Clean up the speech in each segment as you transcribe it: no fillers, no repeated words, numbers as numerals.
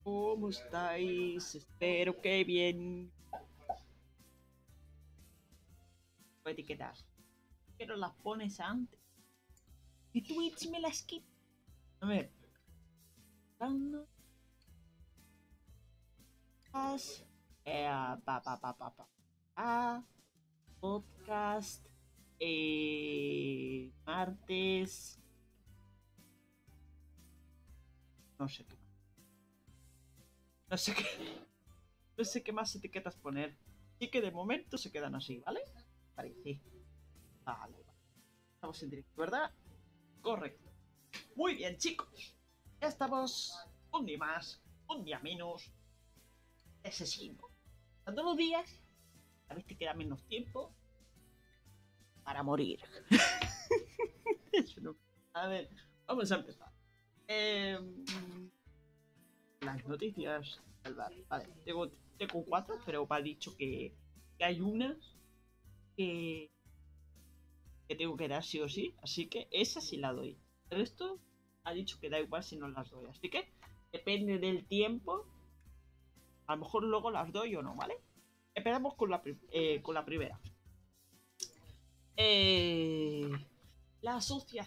¿Cómo estáis? Espero que bien. Etiquetas. Pero las pones antes. Y Twitch me las quita. A ver. Pa, pa, pa, pa, pa. Podcast. Martes. No sé qué. No sé qué. No sé qué más etiquetas poner. Así que de momento se quedan así, ¿vale? Parece. Vale. Estamos en directo, ¿verdad? Correcto. Muy bien, chicos. Ya estamos un día más, un día menos. Asesino. Todos los días, a veces queda menos tiempo para morir. Eso no. A ver, vamos a empezar. Eh, las noticias del bar. Vale, tengo cuatro, pero me ha dicho que hay una que, que tengo que dar sí o sí. Así que esa sí la doy. El resto ha dicho que da igual si no las doy. Así que depende del tiempo. A lo mejor luego las doy o no, ¿vale? Empezamos con la primera. Eh, la asociación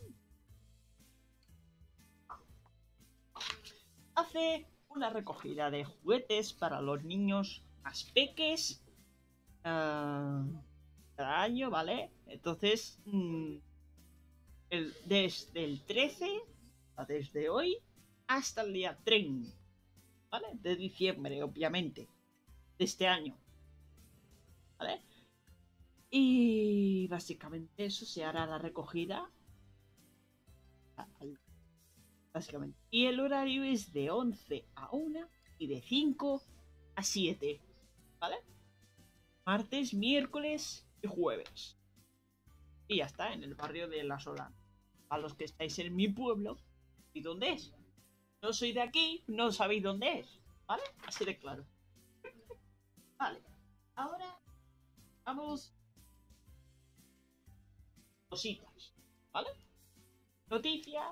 hace una recogida de juguetes para los niños más peques cada año, ¿vale? Entonces, desde el 13, desde hoy, hasta el día 30, ¿vale? De diciembre, obviamente, de este año, ¿vale? Y básicamente eso se hará la recogida básicamente. Y el horario es de 11 a 1 y de 5 a 7, ¿vale? Martes, miércoles y jueves. Y ya está, en el barrio de La Solana. A los que estáis en mi pueblo, ¿y dónde es? No soy de aquí, no sabéis dónde es, ¿vale? Así de claro. Vale, ahora vamos cositas, ¿vale? Noticia,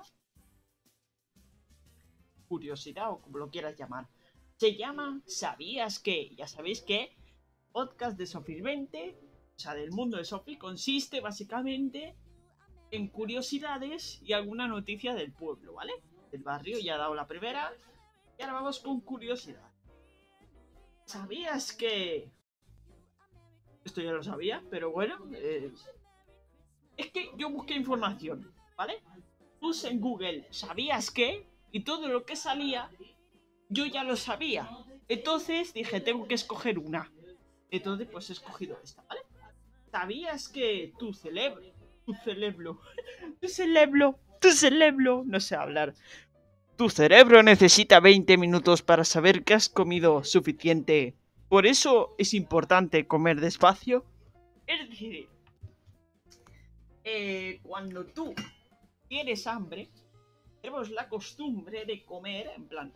curiosidad o como lo quieras llamar. Se llama ¿Sabías que? Ya sabéis que podcast de Sofis 20, o sea, del mundo de Sofi, consiste básicamente en curiosidades y alguna noticia del pueblo, ¿vale? Del barrio, ya he dado la primera. Y ahora vamos con curiosidad. ¿Sabías que...? Esto ya lo sabía, pero bueno. Es que yo busqué información, ¿vale? Puse en Google, ¿sabías qué? Y todo lo que salía, yo ya lo sabía. Entonces dije, tengo que escoger una. Entonces, pues he escogido esta, ¿vale? ¿Sabías que tu cerebro, no sé hablar. Tu cerebro necesita 20 minutos para saber que has comido suficiente. Por eso es importante comer despacio. Es decir, cuando tú tienes hambre, tenemos la costumbre de comer en plan...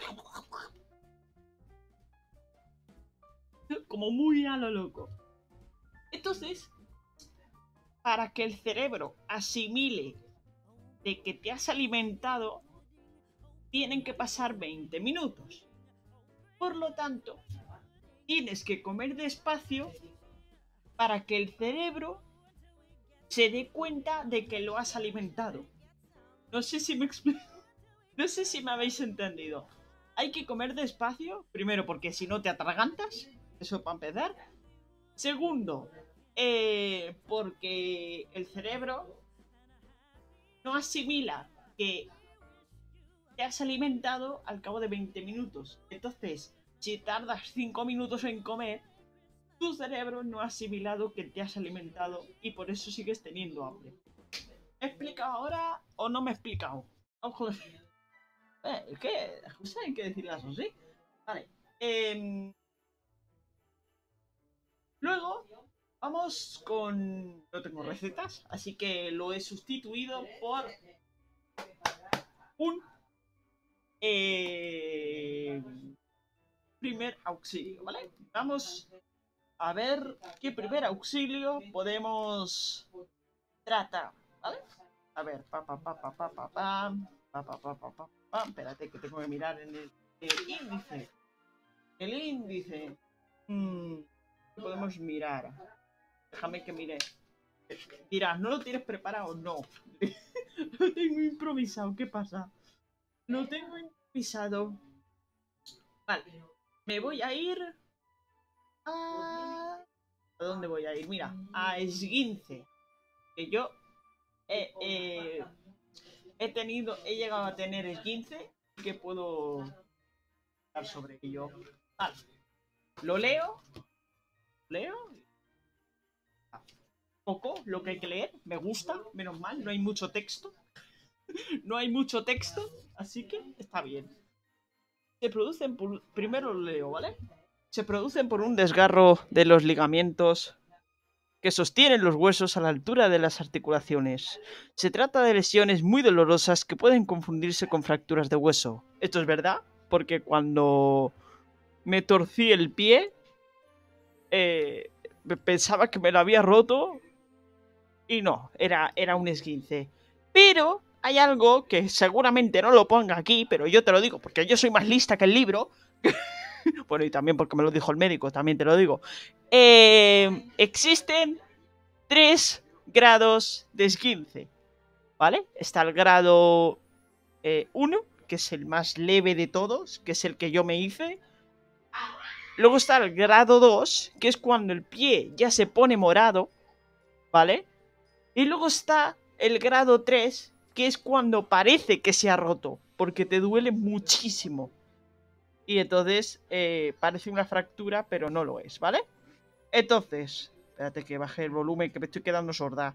como muy a lo loco. Entonces, para que el cerebro asimile de que te has alimentado, tienen que pasar 20 minutos. Por lo tanto, tienes que comer despacio para que el cerebro se dé cuenta de que lo has alimentado. No sé si me explico. No sé si me habéis entendido. Hay que comer despacio, primero porque si no te atragantas, eso para empezar. Segundo, porque el cerebro no asimila que te has alimentado al cabo de 20 minutos. Entonces, si tardas 5 minutos en comer, tu cerebro no ha asimilado que te has alimentado y por eso sigues teniendo hambre. ¿Me he explicado ahora o no me he explicado? Ojo, es que las cosas hay que decirlas así. Vale. Luego, vamos con... No tengo recetas, así que lo he sustituido por un eh, primer auxilio, ¿vale? Vamos a ver qué primer auxilio podemos tratar, ¿vale? A ver, pa, pa, pa, pa, pa, pa, pa, pa, pa, pa, pa, pa, pa. Espérate que tengo que mirar en el... El índice. El índice. ¿Qué podemos mirar? Déjame que mire. Dirás, ¿no lo tienes preparado? No. Lo tengo improvisado. ¿Qué pasa? Lo tengo improvisado. Vale. Me voy a ir a... ¿A dónde voy a ir? Mira, a esguince. Que yo he llegado a tener esguince y que puedo hablar sobre ello. Vale. Lo leo. Leo. Poco lo que hay que leer. Me gusta, menos mal. No hay mucho texto. No hay mucho texto. Así que está bien. Se producen por... Primero lo leo, ¿vale? Se producen por un desgarro de los ligamentos que sostienen los huesos a la altura de las articulaciones. Se trata de lesiones muy dolorosas que pueden confundirse con fracturas de hueso. Esto es verdad, porque cuando me torcí el pie, pensaba que me lo había roto y no, era un esguince. Pero hay algo que seguramente no lo ponga aquí, pero yo te lo digo, porque yo soy más lista que el libro. Bueno, y también porque me lo dijo el médico, también te lo digo. Existen 3 grados de esguince, ¿vale? Está el grado 1, que es el más leve de todos, que es el que yo me hice. Luego está el grado 2, que es cuando el pie ya se pone morado, ¿vale? Y luego está el grado 3, que es cuando parece que se ha roto, porque te duele muchísimo. Y entonces parece una fractura, pero no lo es, ¿vale? Entonces, espérate que baje el volumen, que me estoy quedando sorda.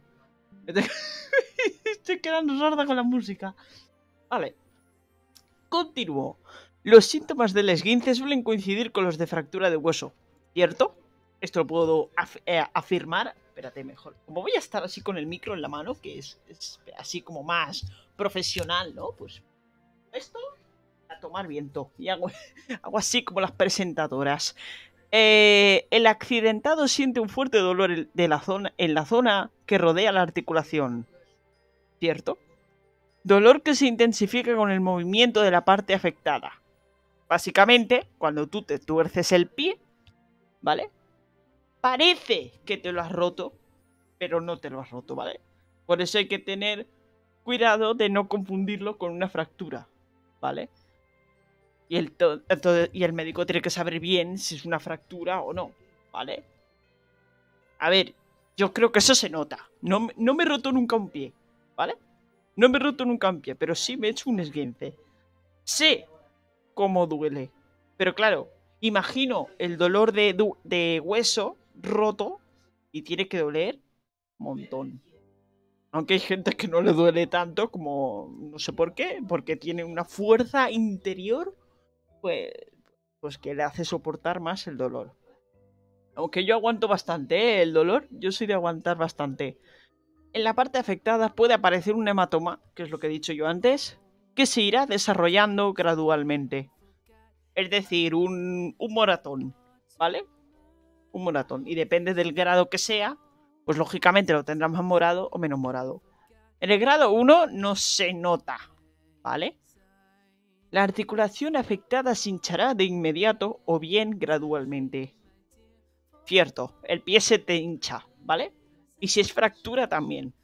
Estoy quedando sorda con la música. Vale. Continúo. Los síntomas del esguince suelen coincidir con los de fractura de hueso, ¿cierto? Esto lo puedo afirmar. Espérate, mejor. Como voy a estar así con el micro en la mano, que es así como más profesional, ¿no? Pues esto, a tomar viento. Y hago así como las presentadoras. El accidentado siente un fuerte dolor en la zona que rodea la articulación, ¿cierto? Dolor que se intensifica con el movimiento de la parte afectada. Básicamente, cuando tú te tuerces el pie, ¿vale? Parece que te lo has roto, pero no te lo has roto, ¿vale? Por eso hay que tener cuidado de no confundirlo con una fractura, ¿vale? Y el médico tiene que saber bien si es una fractura o no, ¿vale? A ver, yo creo que eso se nota. No me he roto nunca un pie, ¿vale? No me he roto nunca un pie, pero sí me he hecho un esguince. Sé cómo duele. Pero claro, imagino el dolor de hueso roto y tiene que doler un montón. Aunque hay gente que no le duele tanto como... No sé por qué, porque tiene una fuerza interior pues que le hace soportar más el dolor. Aunque yo aguanto bastante, el dolor, yo soy de aguantar bastante. En la parte afectada puede aparecer un hematoma, que es lo que he dicho yo antes, que se irá desarrollando gradualmente. Es decir, un moratón, ¿vale? Un moratón. Y depende del grado que sea, pues lógicamente lo tendrás más morado o menos morado. En el grado 1 no se nota, ¿vale? La articulación afectada se hinchará de inmediato o bien gradualmente. Cierto, el pie se te hincha, ¿vale? Y si es fractura también.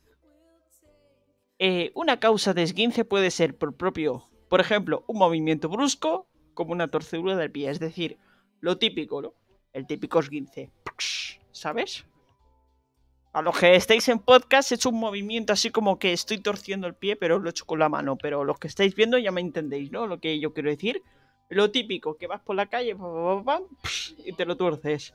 Una causa de esguince puede ser por ejemplo, un movimiento brusco, como una torcedura del pie. Es decir, lo típico, ¿no? El típico esguince. ¿Sabes? A los que estáis en podcast he hecho un movimiento así como que estoy torciendo el pie, pero lo he hecho con la mano. Pero los que estáis viendo ya me entendéis, ¿no? Lo que yo quiero decir. Lo típico, que vas por la calle y te lo tuerces.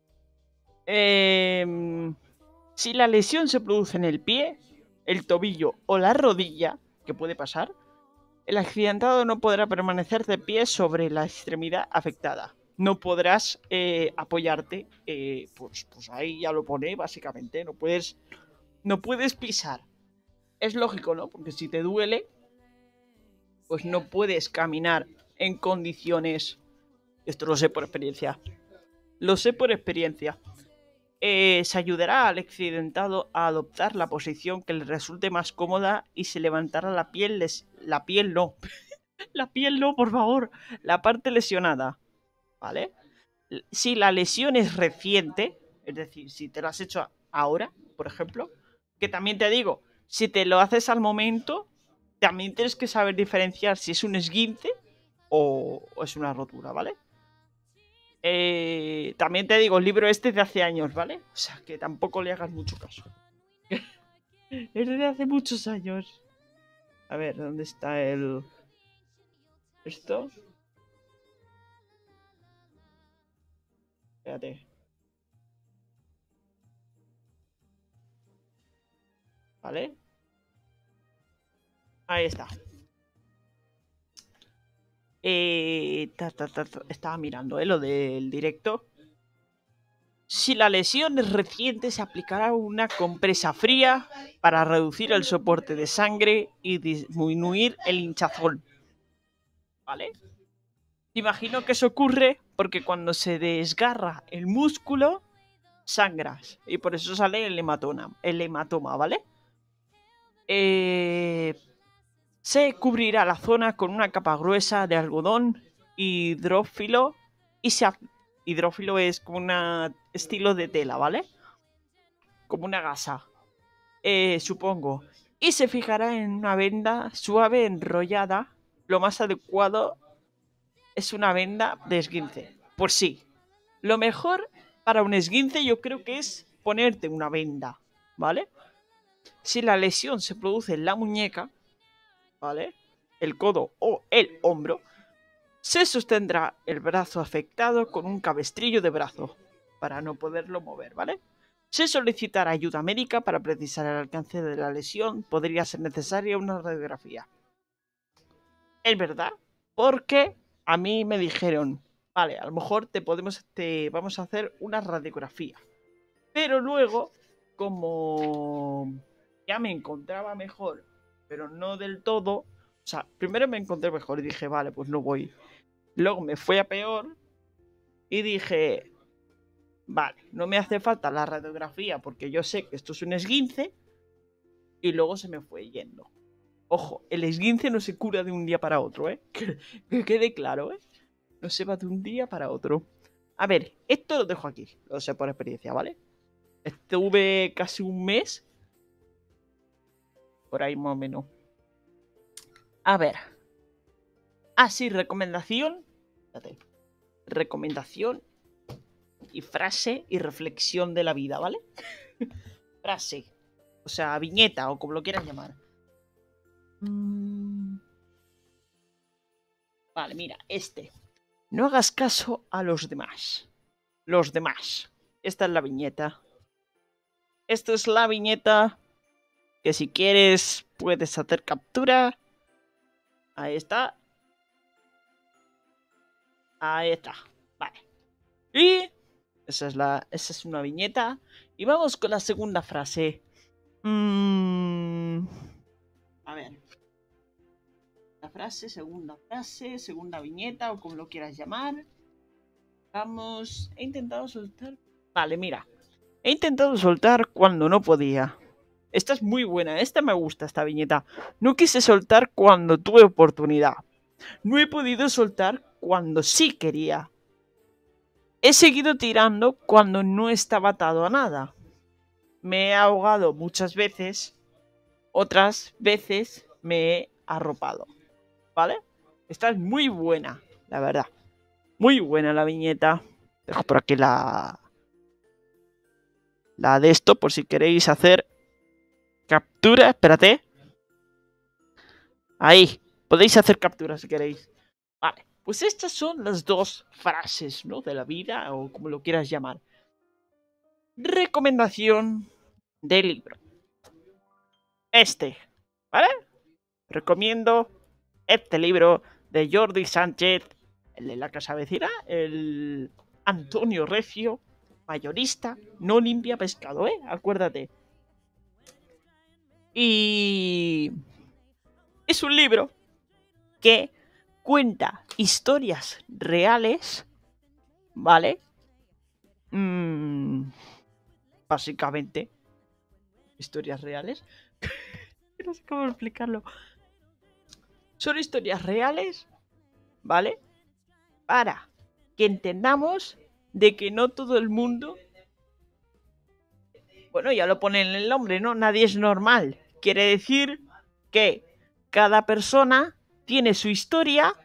Si la lesión se produce en el pie, el tobillo o la rodilla, que puede pasar, el accidentado no podrá permanecer de pie sobre la extremidad afectada. No podrás apoyarte, pues ahí ya lo pone básicamente, no puedes pisar. Es lógico, ¿no? Porque si te duele, pues no puedes caminar en condiciones... Esto lo sé por experiencia. Lo sé por experiencia. Se ayudará al accidentado a adoptar la posición que le resulte más cómoda y se levantará la piel no. La piel no, por favor. La parte lesionada, ¿vale? Si la lesión es reciente, es decir, si te lo has hecho ahora, por ejemplo, que también te digo, si te lo haces al momento, también tienes que saber diferenciar si es un esguince o es una rotura, ¿vale? También te digo, el libro este es de hace años, ¿vale? O sea, que tampoco le hagas mucho caso. Es de hace muchos años. A ver, ¿dónde está el... esto? Espérate. ¿Vale? Ahí está. Estaba mirando, lo del directo. Si la lesión es reciente, se aplicará una compresa fría para reducir el soporte de sangre y disminuir el hinchazón. ¿Vale? Imagino que eso ocurre porque cuando se desgarra el músculo, sangras. Y por eso sale el hematoma, ¿vale? Se cubrirá la zona con una capa gruesa de algodón hidrófilo y hidrófilo es como un estilo de tela, ¿vale? Como una gasa, supongo. Y se fijará en una venda suave enrollada. Lo más adecuado es una venda de esguince. Pues sí, lo mejor para un esguince yo creo que es ponerte una venda, ¿vale? Si la lesión se produce en la muñeca, ¿vale? El codo o el hombro, se sostendrá el brazo afectado con un cabestrillo de brazo para no poderlo mover, ¿vale? Se solicitará ayuda médica para precisar el alcance de la lesión. Podría ser necesaria una radiografía. Es verdad, porque a mí me dijeron, vale, a lo mejor te vamos a hacer una radiografía. Pero luego, como ya me encontraba mejor, pero no del todo, o sea, primero me encontré mejor y dije, vale, pues no voy. Luego me fue a peor y dije, vale, no me hace falta la radiografía porque yo sé que esto es un esguince. Y luego se me fue yendo. Ojo, el esguince no se cura de un día para otro, ¿eh? Que quede claro, ¿eh? No se va de un día para otro. A ver, esto lo dejo aquí. Lo sé por experiencia, ¿vale? Estuve casi un mes. Por ahí más o menos. A ver. Ah, sí, recomendación. Espérate. Recomendación y frase y reflexión de la vida, ¿vale? Frase. O sea, viñeta o como lo quieras llamar. Vale, mira, este. No hagas caso a los demás. Los demás. Esta es la viñeta. Esta es la viñeta que si quieres puedes hacer captura. Ahí está. Ahí está. Vale. Y esa es una viñeta. Y vamos con la segunda frase. A ver. La frase, segunda viñeta o como lo quieras llamar. Vamos. He intentado soltar. Vale, mira. He intentado soltar cuando no podía. Esta es muy buena, esta me gusta, esta viñeta. No quise soltar cuando tuve oportunidad. No he podido soltar cuando sí quería. He seguido tirando cuando no estaba atado a nada. Me he ahogado muchas veces, otras veces me he arropado. ¿Vale? Esta es muy buena, la verdad. Muy buena la viñeta. Dejo por aquí la de esto por si queréis hacer captura. Espérate. Ahí. Podéis hacer captura si queréis. Vale. Pues estas son las dos frases, ¿no? De la vida o como lo quieras llamar. Recomendación del libro. ¿Vale? Recomiendo este libro de Jordi Sánchez, el de la casa vecina, el Antonio Recio, mayorista, no limpia pescado, ¿eh? Acuérdate. Y es un libro que cuenta historias reales, ¿vale? Básicamente, historias reales. No sé cómo explicarlo. O Son historias reales, ¿vale? Para que entendamos de que no todo el mundo... Bueno, ya lo pone en el nombre, ¿no? Nadie es normal. Quiere decir que cada persona tiene su historia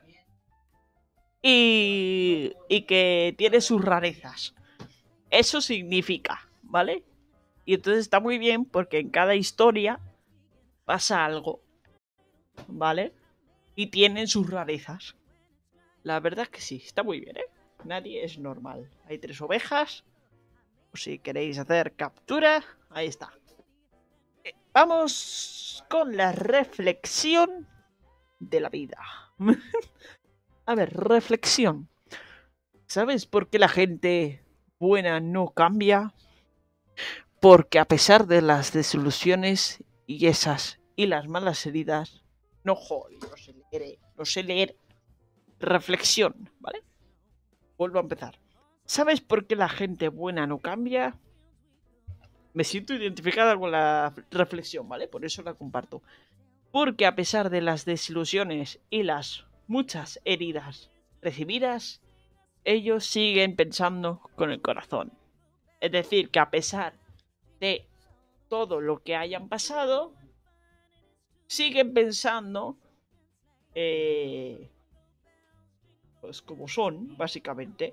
y que tiene sus rarezas. Eso significa, ¿vale? Y entonces está muy bien porque en cada historia pasa algo, ¿vale? Y tienen sus rarezas. La verdad es que sí, está muy bien, ¿eh? Nadie es normal. Hay 3 ovejas. Si queréis hacer captura, ahí está. Vamos con la reflexión de la vida. A ver, reflexión. ¿Sabes por qué la gente buena no cambia? Porque a pesar de las desilusiones y las malas heridas, no joder, no sé leer. Reflexión, ¿vale? Vuelvo a empezar. ¿Sabes por qué la gente buena no cambia? Me siento identificada con la reflexión, ¿vale? Por eso la comparto. Porque a pesar de las desilusiones y las muchas heridas recibidas, ellos siguen pensando con el corazón. Es decir, que a pesar de todo lo que hayan pasado, siguen pensando pues como son, básicamente.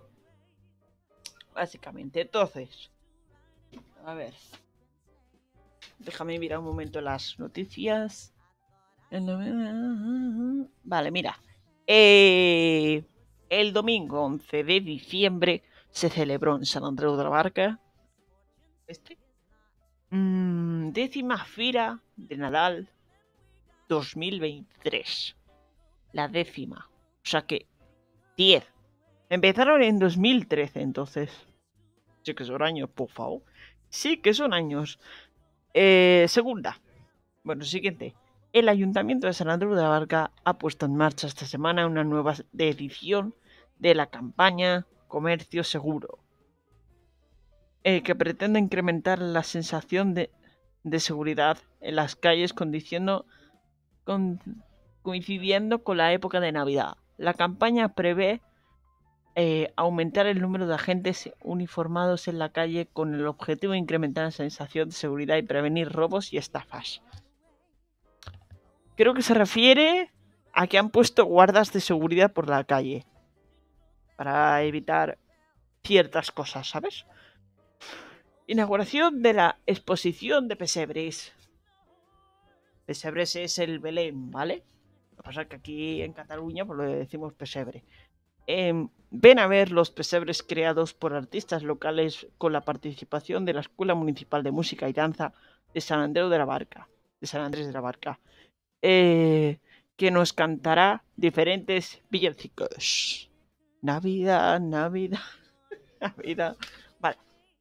Entonces, a ver, déjame mirar un momento las noticias. Vale, mira. El domingo 11 de diciembre se celebró en San Andreu de la Barca 10ª Fira de Nadal 2023. La 10ª. O sea que 10. Empezaron en 2013, entonces. Sí que son años, por favor. Sí que son años. Segunda. Bueno, siguiente. El Ayuntamiento de San Andreu de la Barca ha puesto en marcha esta semana una nueva edición de la campaña Comercio Seguro, que pretende incrementar la sensación de seguridad en las calles coincidiendo con la época de Navidad. La campaña prevé aumentar el número de agentes uniformados en la calle con el objetivo de incrementar la sensación de seguridad y prevenir robos y estafas. Creo que se refiere a que han puesto guardas de seguridad por la calle para evitar ciertas cosas, ¿sabes? Inauguración de la exposición de pesebres. Pesebres es el Belén, ¿vale? Lo que pasa es que aquí en Cataluña pues lo decimos pesebre. Ven a ver los pesebres creados por artistas locales con la participación de la Escuela Municipal de Música y Danza de San Andrés de la Barca. Que nos cantará diferentes villancicos. Navidad, Navidad, Navidad. Vale.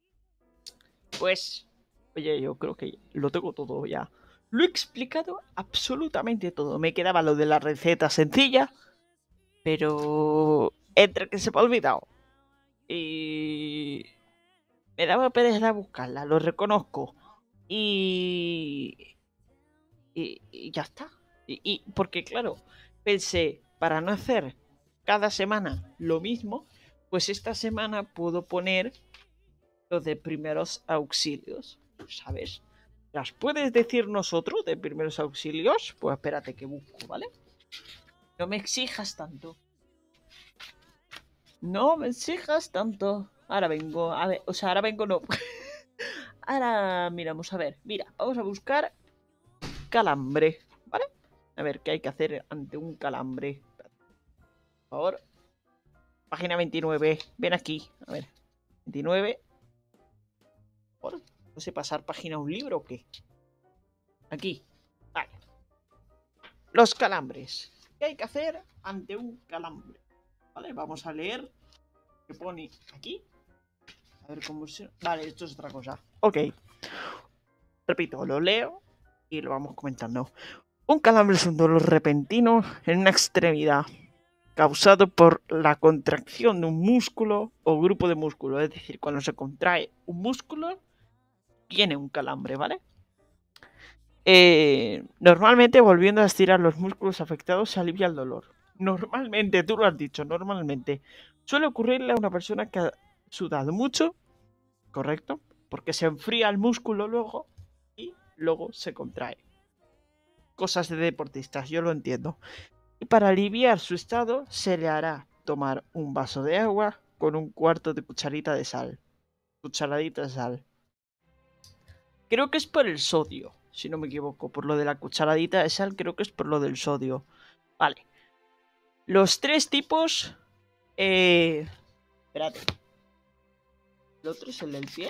Pues, oye, yo creo que lo tengo todo ya. Lo he explicado absolutamente todo. Me quedaba lo de la receta sencilla, pero entre que se me ha olvidado y me daba pereza buscarla, lo reconozco. Y ya está. Porque claro, pensé, para no hacer cada semana lo mismo, pues esta semana puedo poner lo de primeros auxilios, ¿sabes? ¿Las puedes decir nosotros de primeros auxilios? Pues espérate que busco, ¿vale? No me exijas tanto. No me exijas tanto. Ahora vengo, a ver, o sea, ahora vengo no. Ahora miramos, a ver, mira, vamos a buscar calambre, ¿vale? A ver, ¿qué hay que hacer ante un calambre? Por favor. Página 29, ven aquí, a ver. 29. ¿Por? No sé, pasar página a un libro o qué. Aquí, vale. Los calambres. ¿Qué hay que hacer ante un calambre? Vale, vamos a leer. ¿Qué pone aquí? A ver cómo se... Vale, esto es otra cosa. Ok. Repito, lo leo y lo vamos comentando. Un calambre es un dolor repentino en una extremidad causado por la contracción de un músculo o grupo de músculos. Es decir, cuando se contrae un músculo, tiene un calambre, ¿vale? Normalmente volviendo a estirar los músculos afectados se alivia el dolor. Normalmente, tú lo has dicho, normalmente. Suele ocurrirle a una persona que ha sudado mucho, ¿correcto? Porque se enfría el músculo luego y luego se contrae. Cosas de deportistas, yo lo entiendo. Y para aliviar su estado se le hará tomar un vaso de agua con un cuarto de cucharita de sal. Cucharadita de sal. Creo que es por el sodio, si no me equivoco. Por lo de la cucharadita de sal, creo que es por lo del sodio. Vale. Los tres tipos... Espérate. ¿El otro es el del pie?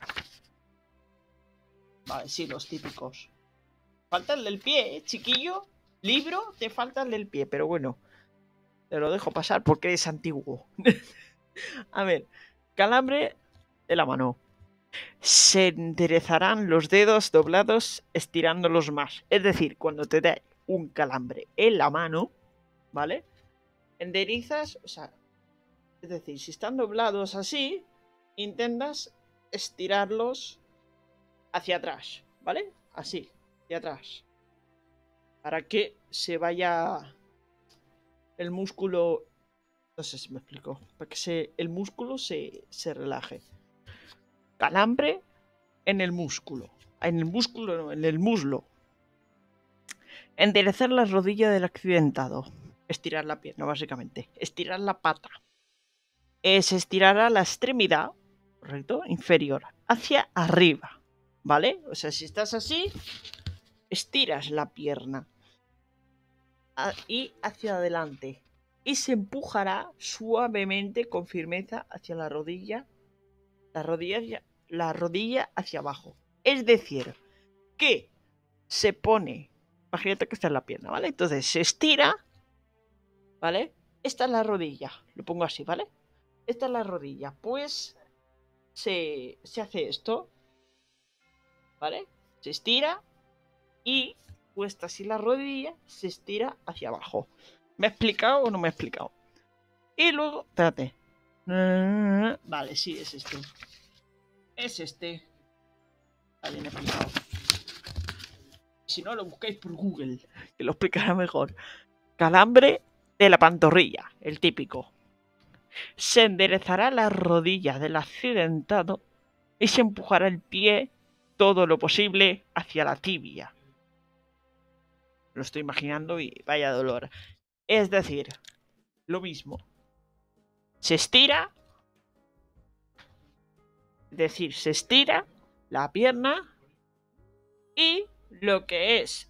Vale, sí, los típicos. Falta el del pie, chiquillo. Libro, te falta el del pie, pero bueno. Te lo dejo pasar porque es antiguo. A ver. Calambre de la mano. Se enderezarán los dedos doblados estirándolos más. Es decir, cuando te da un calambre en la mano, ¿vale? Enderezas, o sea, es decir, si están doblados así, intentas estirarlos hacia atrás, ¿vale? Así, hacia atrás. Para que se vaya el músculo... No sé si me explico. Para que el músculo se relaje. Calambre en el músculo. En el músculo no, en el muslo. Enderezar la rodilla del accidentado. Estirar la pierna, básicamente. Estirar la pata. Se estirará la extremidad, correcto, inferior, hacia arriba, ¿vale? O sea, si estás así, estiras la pierna y hacia adelante. Y se empujará suavemente, con firmeza, hacia la rodilla hacia abajo. Es decir, que se pone, imagínate que está en la pierna, ¿vale? Entonces se estira, ¿vale? Esta es la rodilla, lo pongo así, ¿vale? Esta es la rodilla, pues se hace esto, ¿vale? Se estira y puesta así la rodilla, se estira hacia abajo. ¿Me he explicado o no me he explicado? Y luego, espérate. Vale, sí, es este. Es este. Vale, me he explicado. Si no, lo buscáis por Google, que lo explicará mejor. Calambre de la pantorrilla, el típico. Se enderezará la rodilla del accidentado y se empujará el pie todo lo posible hacia la tibia. Lo estoy imaginando y vaya dolor. Es decir, lo mismo. Se estira, es decir, se estira la pierna y lo que es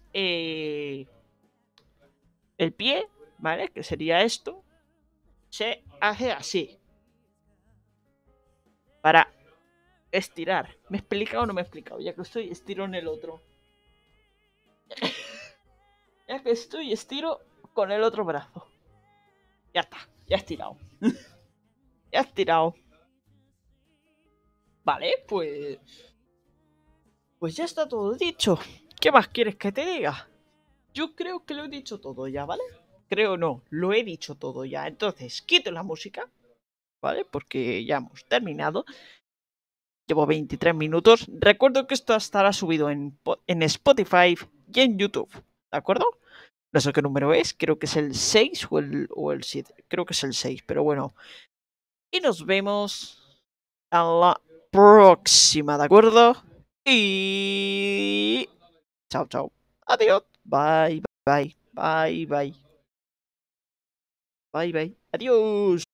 el pie, ¿vale? Que sería esto, se hace así. Para estirar. ¿Me he explicado o no me he explicado? Ya que estoy, estiro en el otro. Ya que estoy, estiro con el otro brazo. Ya está, ya he estirado. Ya he estirado. Vale, pues... Pues ya está todo dicho. ¿Qué más quieres que te diga? Yo creo que lo he dicho todo ya, ¿vale? Creo no, lo he dicho todo ya. Entonces, quito la música, ¿vale? Porque ya hemos terminado. Llevo 23 minutos. Recuerdo que esto estará subido en Spotify y en YouTube, ¿de acuerdo? No sé qué número es, creo que es el 6 o el 7. Creo que es el 6, pero bueno. Y nos vemos a la próxima, ¿de acuerdo? Y... Chao, chao. Adiós. Bye, bye, bye, bye. Bye, bye. Adiós.